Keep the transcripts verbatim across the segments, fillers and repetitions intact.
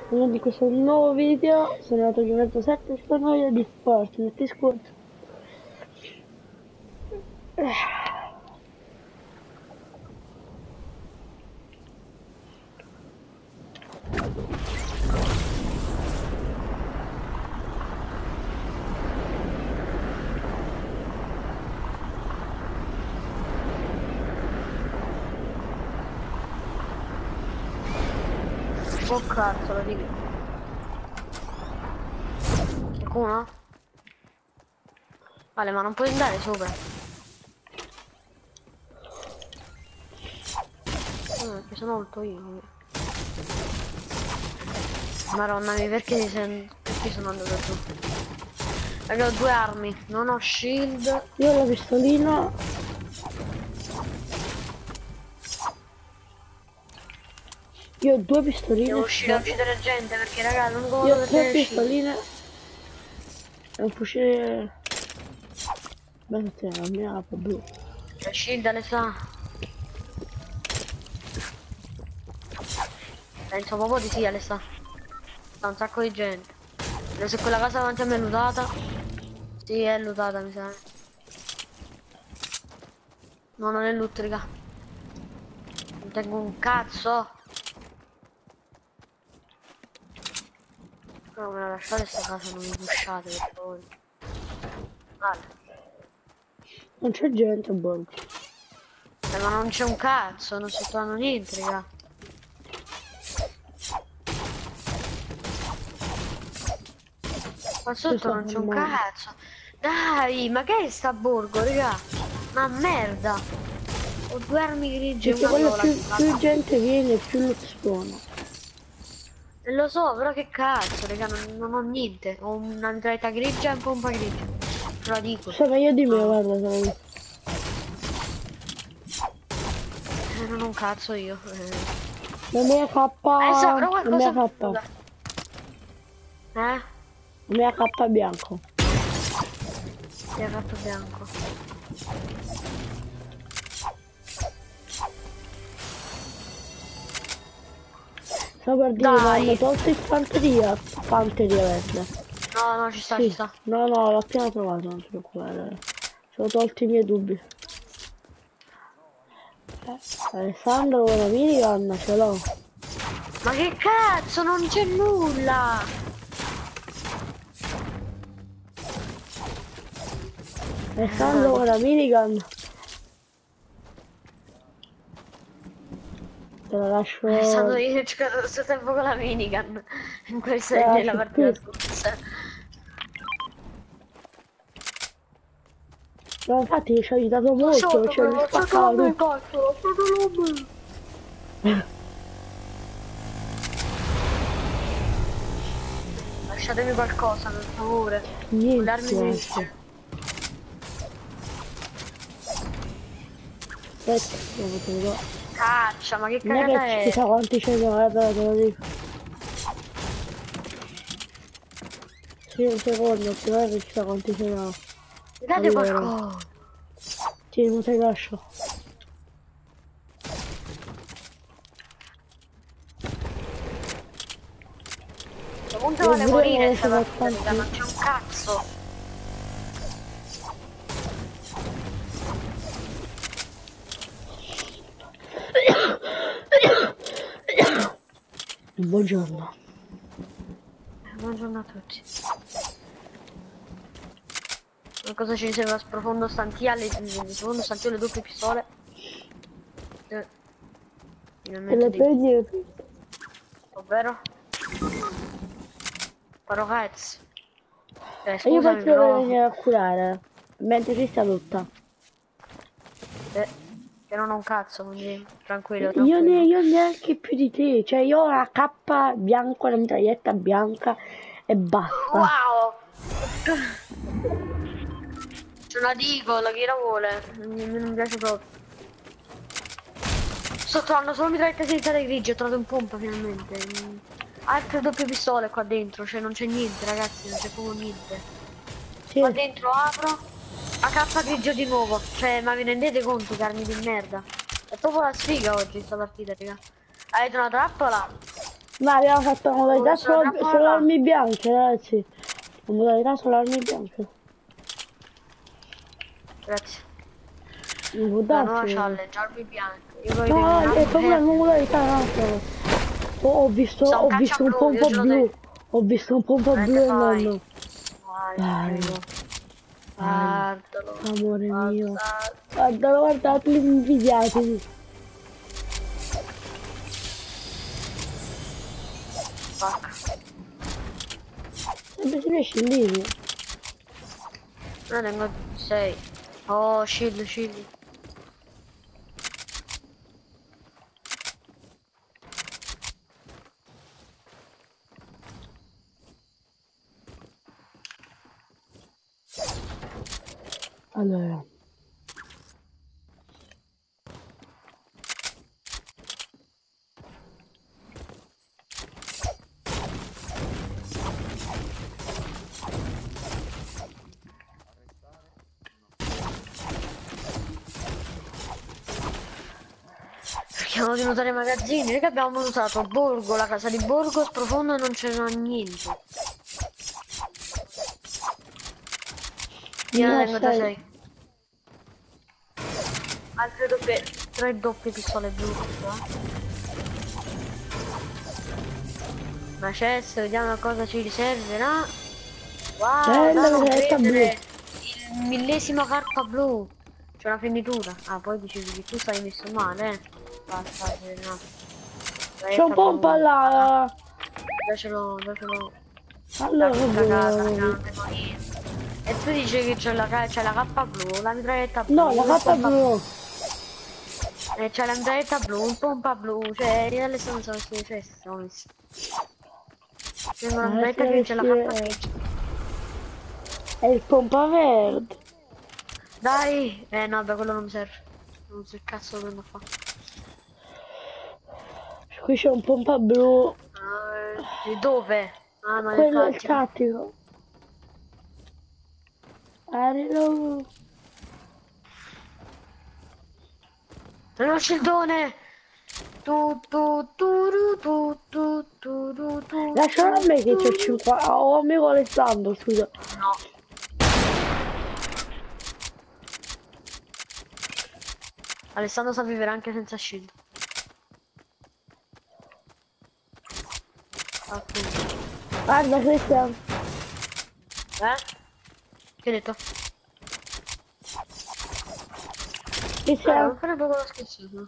Uno di questo nuovo video, sono andato a giocare sette spanoia di Fortnite, sconto. Oh cazzo, lo dico. Qualcuno? Vale, ma non puoi andare sopra. No, che sono molto io. Maronna mia, perché, sen... perché sono andato giù? Raga, ho due armi, non ho shield. Io ho la pistolina. Io ho due pistoline. Devo uscire a uccidere gente perché raga, non Io godo ho per tre tenere pistoline. E un fucile. Beh, te la mia app blu. la shield le sa. Penso proprio di sì, le sa. Sta un sacco di gente. Vedo se quella casa davanti a me è lootata. Sì, è lootata, mi sa. No, non è loot, raga. Non tengo un cazzo. No, me la lasciate sta casa, non mi pushate per favore. Vale. Non c'è gente a bordo. Eh, ma non c'è un cazzo, non sto trovando niente, raga. Qua sotto non c'è un cazzo. Dai, ma che è sta borgo, raga? Ma merda. Ho due armi grigie e Perché una quello sola. più, più gente viene, più loot spawna. E lo so, però che cazzo, raga, non, non ho niente. Ho una mitraglietta grigia e un pompa grigia. Te lo dico. Sai meglio di me, No. guarda, sai. Eh, non ho un cazzo io. Eh. La mia K. Eh, saprò La mia qualcosa. K. Eh? La mia K bianco. Ti ha fatto bianco. Sto per dire, Dai. hanno tolto in fanteria. Fanteria verde. No, no, ci sta, Sì. ci sta. No, no, l'ho appena trovato, non ti preoccupare. Sono tolti i miei dubbi. Eh, Alessandro con la minigun ce l'ho. Ma che cazzo, non c'è nulla! Alessandro con la minigun. Te la lascio. Alessandro, io ho giocato questo tempo con la minigun. In questa Te la nella lascio partita qui. scorsa. No, infatti ci ha aiutato Lo so, molto, cioè dove mi ho spaccava fatto tutto. cazzo, ho fatto l'uomo. Lasciatemi qualcosa, per favore. Niente, Darmi grazie. Aspetta, devo te lo do. Caccia, ma che Non è cagata che è? chissà quanti ce ne ho, eh, però te lo dico. Sì, un secondo, però è che chissà quanti ce ne ho. Date Allora, qualcosa. sì, non te lo lascio. Comunque Io vuole pure morire non sta so partita, tanti. raga, non c'è un cazzo. Buongiorno. Buongiorno a tutti. Ma cosa ci serve a sprofondo stantio alle sprofondo stantio le doppie pistole? Eh, E le prendi? ovvero? Però cazzo. Eh, E io scusami faccio però. venire a curare. Mentre si sta lotta. Eh, che non ho un cazzo, quindi tranquillo, Io, tranquillo. ne, io neanche più di te. Cioè io ho la K bianca, la mitraglietta bianca e basta. Wow! C'è una Deagle, chi la vuole? Mi, mi non piace proprio. Sto trovando solo mitragliette senza le grigie, ho trovato un pompa finalmente. Altre doppie pistole qua dentro, cioè non c'è niente ragazzi, non c'è proprio niente. Sì. Qua dentro apro. A K grigio di nuovo, cioè ma vi rendete conto che armi di merda? È proprio la sfiga oggi sta partita, raga. Avete una trappola? Ma abbiamo fatto la modalità Oh, sono solo, da solo qua. armi bianche, ragazzi. La modalità solo armi bianche. Grazie. Non può La nuova darsi. challenge, armi bianche. Io poi No, tengo no, è un'arma proprio la verde. nuova modalità, no, no. Oh, ho visto, Sta un ho caccia visto un blu, io pompa ce lo tengo. blu. Ho visto un pompa blu Veramente e fai. nonno. Vai, ti Dai, prego. dai, Guardalo. amore mio. Guarda. Guardalo, guardateli invidiateli. Fuck. Sempre si riesce in linea. Ne tengo sei. Oh, shield, shield. Allora. Cerchiamo di notare i magazzini. Raga, abbiamo notato Borgo, la casa di Borgo sprofondo e non c'era niente. Io ne No, tengo da sei. sei. Altre doppie, tre doppie pistole blu qua. Ma c'è, se vediamo cosa ci riserverà. Wow, Bella da non maglietta blu. credere. Il millesima carta blu. C'è una finitura. Ah, poi dicevi che tu stai messo male, eh. Basta, no. C'è un pompa là. Già ce l'ho, già ce l'ho. La Allora, tutta casa, raga, blu. non tengo niente. E tu dici che c'è la, ca- c'è la K blu, la mitraglietta blu, No, la il carta pompa blu. e c'è la mitraglietta blu, il pompa blu, cioè io le sono sono questi cioè, sono messi. Tengo una Adesso mitraglietta deve che c'è la K uscire. che È il pompa verde. dai! Eh no, beh, quello non mi serve. Non so il cazzo lo prendo a fare. Qui c'è un pompa blu. Eh, dove? Ah, ma nel Quello è il tattico. tattico. Arrivo. Lo scildone! Tu tu tu tu tu tu tu tu tu Lascialo a me che c'ho tu. cinquanta. Oh, amico Alessandro, scusa. No. Alessandro sa vivere anche senza shield. Appunto. Guarda, Cristian. Eh? Che hai detto? Guarda, non Cristian. fare poco lo scherzo.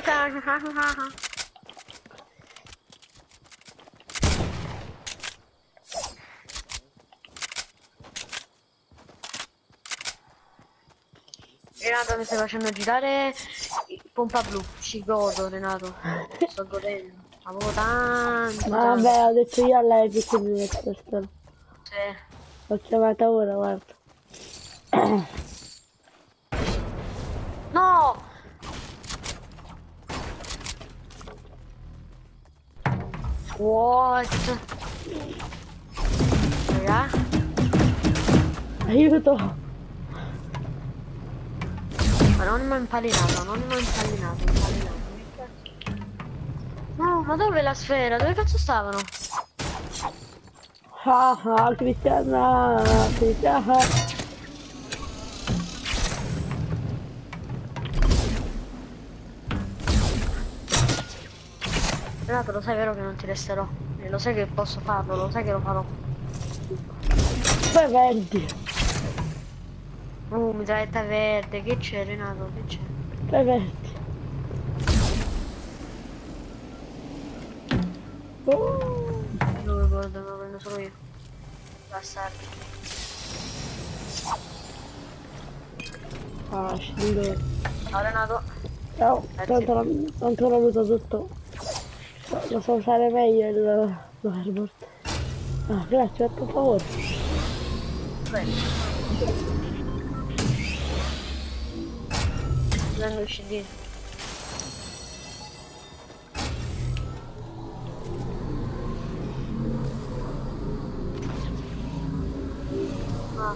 Renato mi stai facendo girare pompa blu, ci godo Renato, sto godendo, avevo tanto Ma tanto. vabbè, ho detto io a lei che mi metto questa. Sì. L'ho chiamata ora, guarda. No! What? Raga? Aiuto. Anonimo impallinato, anonimo impallinato, impallinato. No, ma dove la sfera? Dove cazzo stavano? Ah ah, Cristiana. Cristiana. Renato, lo sai vero che non ti resterò? E lo sai che posso farlo, lo sai che lo farò. Poi vendi. Uh, mitraglietta verde, che c'è Renato? Che c'è? Poi vendi. Oh. Non lo ricordo, me lo prendo solo io. Bastardo. Ah, scendo. Ciao Renato. Ciao, Grazie. tanto la- tanto l'ho avuto tutto. So- Lo so usare meglio il l'arbor. Ah, grazie, per favore. Bene. Prendo il C D. Ah.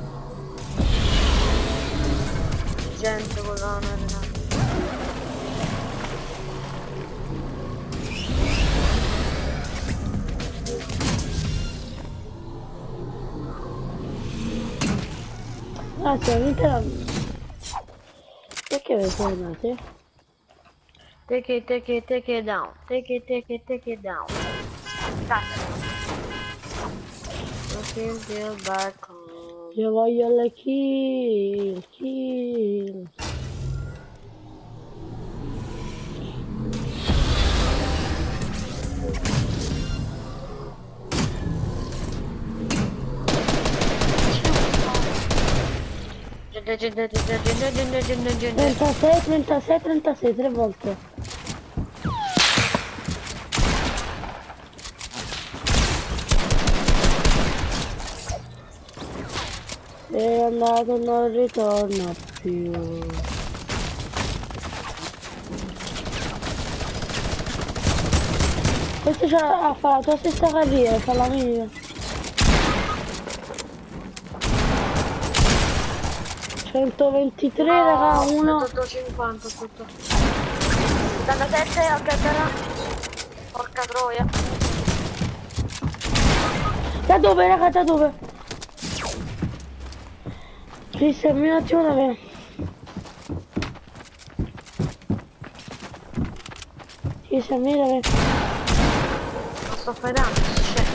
Gente, colonna, Renato. Ah, sì, all'interno. Perché vi tornate? Take it, take it, take it down. Take it, take it, take it down. Cazzo. Looking still back home. Io voglio le kill, kill. trentasei, trentasei, trentasei, tre volte. È andato, non ritorna più. Questo c'ha, ha fatto la stessa carriera, fa la mia. centoventitré, raga, uno. centocinquanta tutto. settantasette a terra. Porca troia. Da dove, raga, da dove? Cristian, mi un attimo da me. Cristian, mi da me. Non sto fregando, c'è.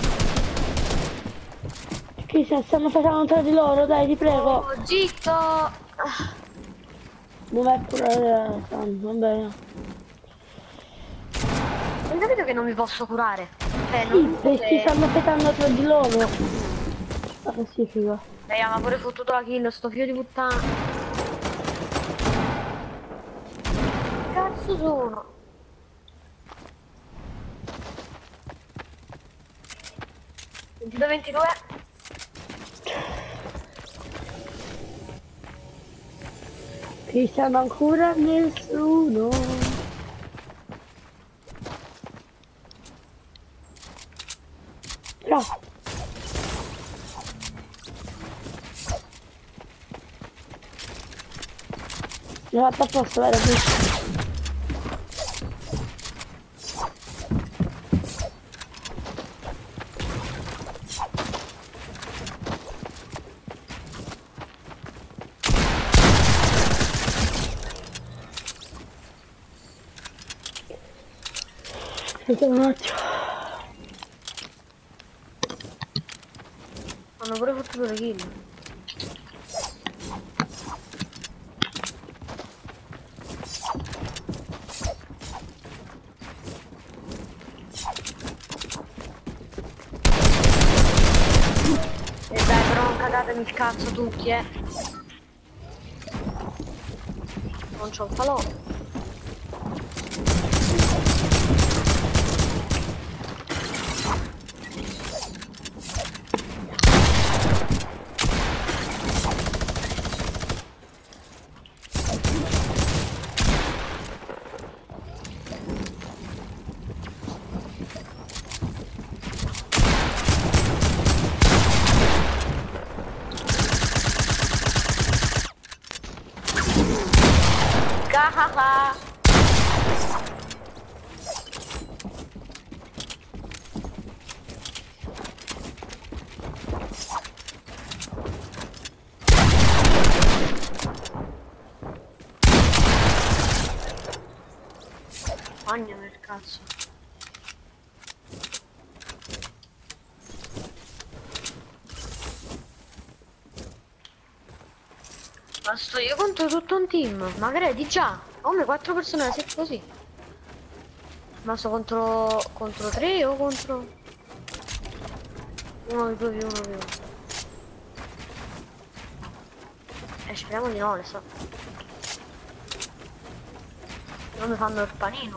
Cristian, stanno facendo tra di loro, dai, ti prego. Oh, zitto! Dov'è curare? Va bene. Non capito che non mi posso curare. Cioè, Sì, non perché che... stanno petando tra di loro. La classifica. Dai, ma pure fottuto la kill, sto figlio di puttana. Che cazzo sono? ventidue ventidue. Cristian, ancora nessuno. Bravo. Mi ha fatto apposta, vero? Aspetta un attimo. Hanno pure fottuto le kill. E dai, però non cagatemi il cazzo tutti, eh. Non c'ho il falò. Gahaha. Magna nel cazzo. Ma sto io contro tutto un team, ma credi già? Come quattro persone siete così? Ma sto contro contro tre o contro uno di due più uno più uno? E speriamo di no, le so. Non mi fanno il panino.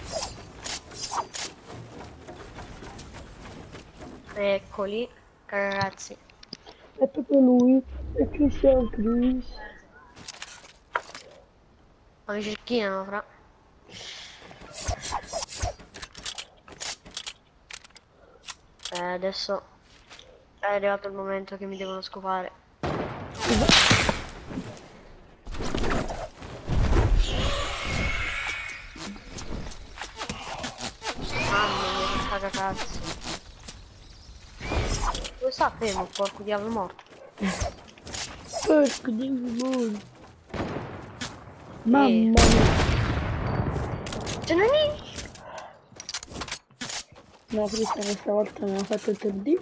Eccoli, ragazzi. È proprio lui, è Cristian Chris. Ma mi cerchinano, fra. Eh, adesso è arrivato il momento che mi devono scopare. Mamma mia, che cagacazzo. Dove sta fermo, porco diavolo morto? Porco di mondo. Mamma mia. Ce n'è lì? No, questa questa volta mi ha fatto il tre D.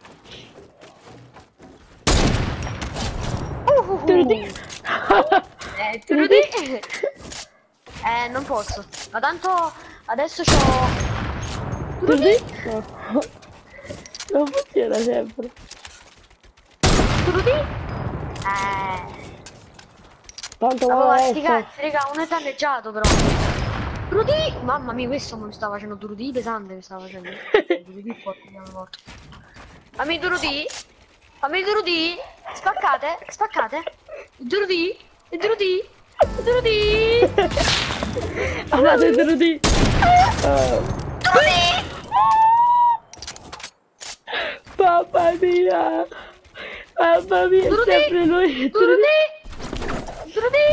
Uh, uh, tre D. eh, tre D. Eh, non posso. Ma tanto adesso c'ho... tre D? No. Non funziona sempre. tre D? Eh... Tanto Avevo vuole sti essere. cazzi, raga, uno è danneggiato però. tre D! Mamma mia, questo mi stava facendo tre D pesante, mi stava facendo. tre D forte, mi hanno morto. Fammi tre D! Fammi tre D! Spaccate, spaccate! tre D! tre D! tre D! Amate tre D. Oh. tre D! Mamma mia. Mamma mia, tre D! sempre lui. tre D! tre D!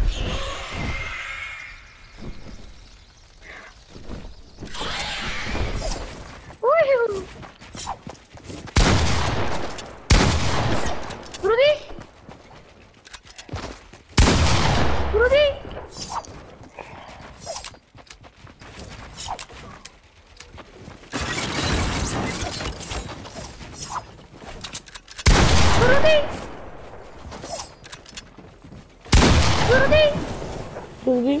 Uh! tre D! tre D! tre D! tre D! Così.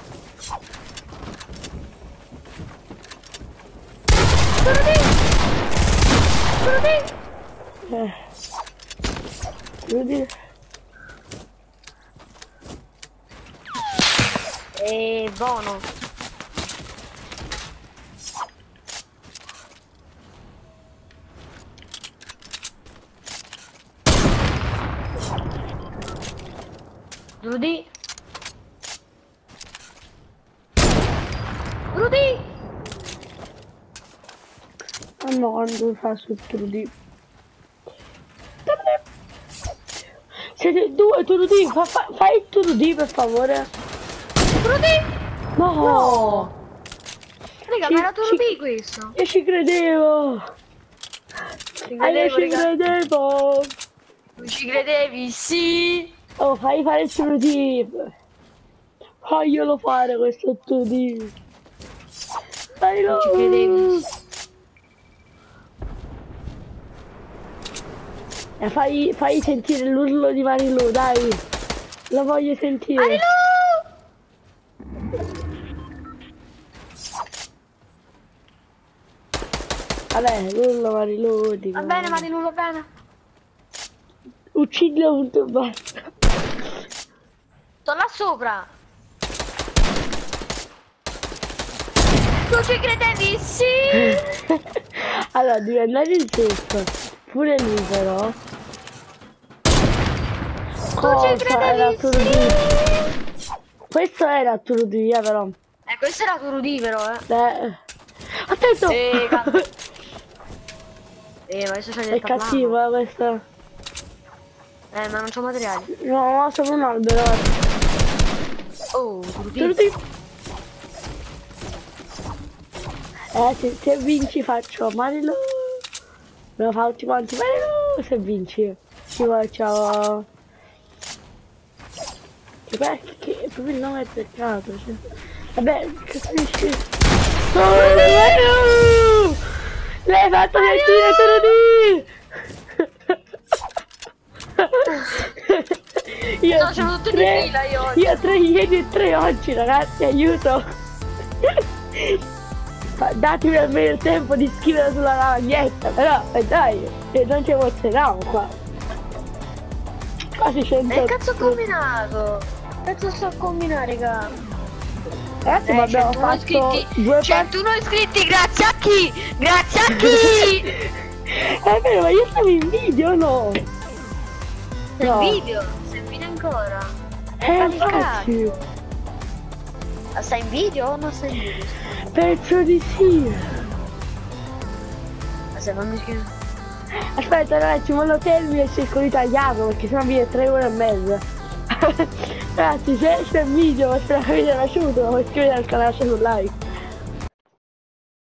tre D! tre D! Eh. Così. E buono. Rudy. Rudy. Mamma quando fa su tre D. Siete due tre D, fa, fa, fai il tre D per favore. Rudy. No. No. Raga, Ci- ma era tre D ci- questo. Io ci credevo. Ci Ah, io credevo, ci raga. credevo. Non ci credevi, sì. Oh, fai fare il tre D. Faglielo fare questo tre D. Dai, Non ci credevi. Eh, fai, fai sentire l'urlo di Marilu, dai. Lo voglio sentire. Marilu! Vabbè, l'urlo Marilu. Dico. Va bene, Marilu, va bene. Uccidilo punto e basta. Sto là sopra. Non ci credevi, sì. Allora, devi andare in sesto. Pure lui però. Non ci Cosa era credevi, tre D? sì. Questo era tre D, eh, però. Eh, questo era tre D però, eh. Eh. Attento! Eh, cazzo. Eh, ma adesso c'hai È del tablano. cattivo, eh, questo. Eh, ma non c'ho materiali. No, no, solo un albero. Oh, tre D. Eh, se, se vinci faccio Marilu. Me lo fa tutti quanti Marilu. Se vinci ti faccio... Che beh, che proprio il nome è peccato. Cioè. Vabbè, che finisci. Oh, Marilu! L'hai fatto sentire tre D! Io No, sono tutti tre, di fila io oggi. io tre ieri e tre oggi, ragazzi, aiuto! Fa- Datemi almeno il tempo di scrivere sulla lavagnetta, però eh, dai, eh, non ci emozioniamo qua. Quasi cento. E che cazzo ho combinato? Che cazzo sto a combinare, raga? Ragazzi, Eh, ma abbiamo centuno fatto iscritti. due passi. centuno iscritti, grazie a chi? Grazie a chi? È vero, ma io stavo in video, no? Nel No. video? Sei in video ancora? Eh, Fatti infatti, Ah, stai in video o non stai in video? penso di sì. Ma se non mi scrivi... Aspetta ragazzi, ma lo termino e cerco di tagliarlo perché sennò viene tre ore e mezza. Ragazzi, se c'è il video, spero che vi sia piaciuto, iscrivetevi al canale, lasciate un like.